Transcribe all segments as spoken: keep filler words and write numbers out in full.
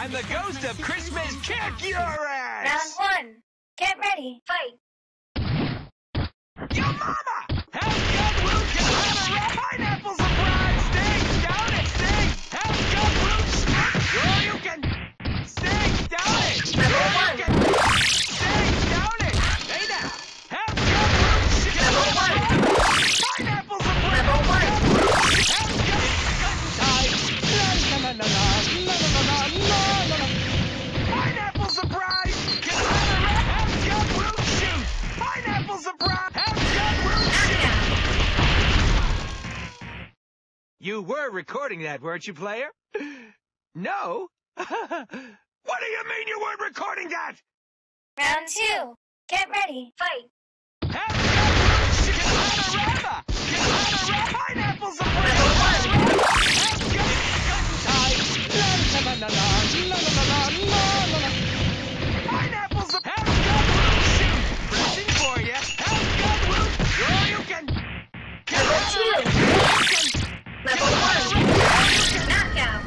I'm the ghost of Christmas. Kick your ass! Round one. Get ready. Fight. Yo mama! Have gun root can have a red pineapple surprise! Sting! Down it! Sting! Have gun root! Or you can... Sting! Down it! Level Or you one. can... Sting! Down it! Hey now! Have gun root! Level one. Pineapple surprise! Level one. Have gun... Gun time! La la la la la la la la la la la. Pineapple surprise! Can have a red... Have gun root shoot! Pineapple surprise! Have gun root shoot! You were recording that, weren't you, player? No? What do you mean you weren't recording that? Round two. Get ready. Fight. Have gun root shoot! Panorama! Can have a red pineapple surprise! Level one. Have gun... Gun time! La la la la la la la la la la la. Pineapple surprise! Have gun root shoot! Pressing for you! Have gun root! Or you can... Level two. Level one. Knockout.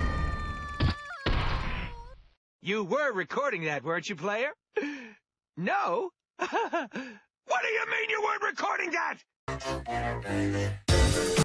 You were recording that, weren't you, player? No? What do you mean you weren't recording that?